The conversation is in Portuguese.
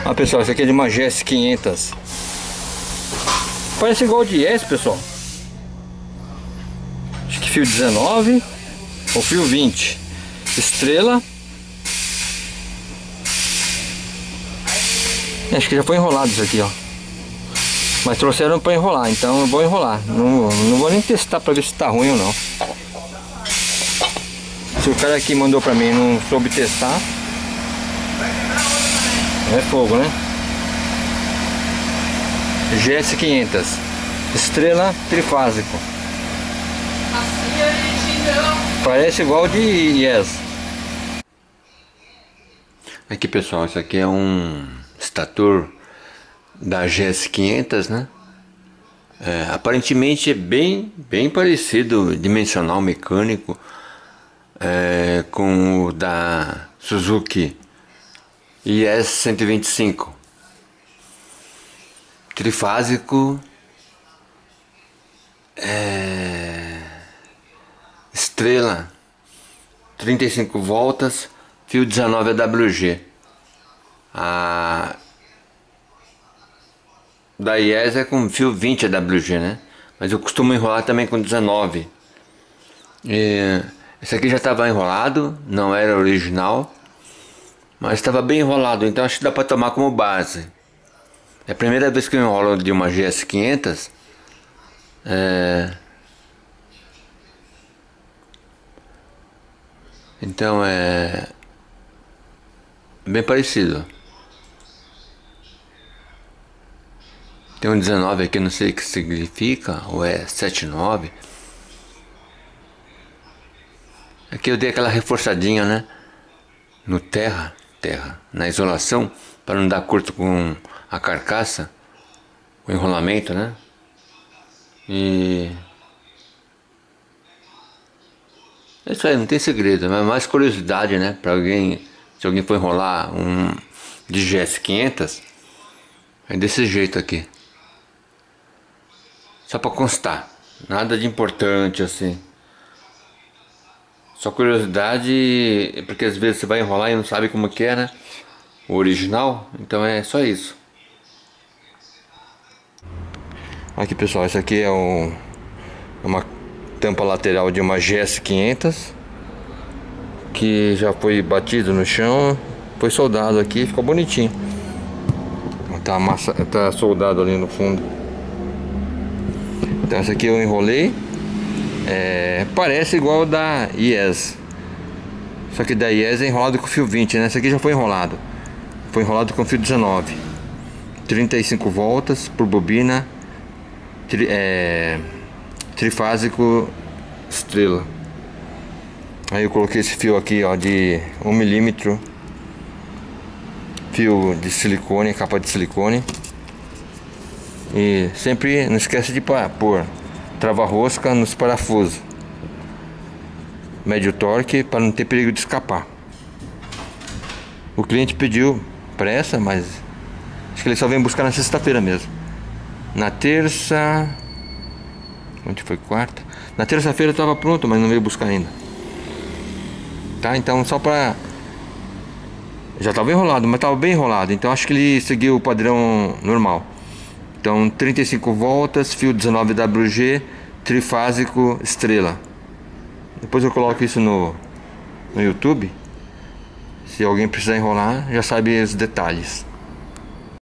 Ah, pessoal, esse aqui é de uma GS500. Parece igual de S, pessoal. Acho que fio 19 ou fio 20. Estrela. Acho que já foi enrolado isso aqui, ó. Mas trouxeram para enrolar, então eu vou enrolar. Não vou nem testar para ver se tá ruim ou não. Se o cara aqui mandou para mim e não soube testar, é fogo, né? GS500 Estrela trifásico. Parece igual de Yes. Aqui, pessoal, isso aqui é um estator da GS500, né? Aparentemente é bem parecido, dimensional mecânico, com o da Suzuki IS 125 trifásico, estrela, 35 voltas, fio 19 AWG. A da IES é com fio 20 AWG, né? Mas eu costumo enrolar também com 19. Esse aqui já estava enrolado, não era original, mas estava bem enrolado, então acho que dá para tomar como base. É a primeira vez que eu enrolo de uma GS500. Então é bem parecido. Tem um 19 aqui, não sei o que significa, ou é 79. Aqui eu dei aquela reforçadinha, né? No terra, na isolação, para não dar curto com a carcaça, o enrolamento, né? E é isso aí, não tem segredo, mas mais curiosidade, né? Para alguém, se alguém for enrolar um de GS500, é desse jeito aqui. Só para constar, nada de importante assim. Só curiosidade, porque às vezes você vai enrolar e não sabe como que é, né? O original, então é só isso. Aqui, pessoal, esse aqui é uma tampa lateral de uma GS500 que já foi batido no chão, foi soldado aqui, ficou bonitinho. Tá soldado ali no fundo. Então essa aqui eu enrolei. Parece igual da IES, só que da IES é enrolado com fio 20, né? Essa aqui já foi enrolado. Foi enrolado com fio 19, 35 voltas por bobina, trifásico estrela. Aí eu coloquei esse fio aqui, ó, de 1 milímetro, fio de silicone, capa de silicone. E sempre não esquece de pôr trava-rosca nos parafusos, médio torque, para não ter perigo de escapar. O cliente pediu pressa, mas acho que ele só vem buscar na sexta-feira mesmo. Na terça... Onde foi? Quarta? Na terça-feira estava pronto, mas não veio buscar ainda. Tá, então só para... Já estava enrolado, mas estava bem enrolado, então acho que ele seguiu o padrão normal. Então 35 voltas, fio 19 WG, trifásico estrela. Depois eu coloco isso no YouTube. Se alguém precisar enrolar, já sabe os detalhes.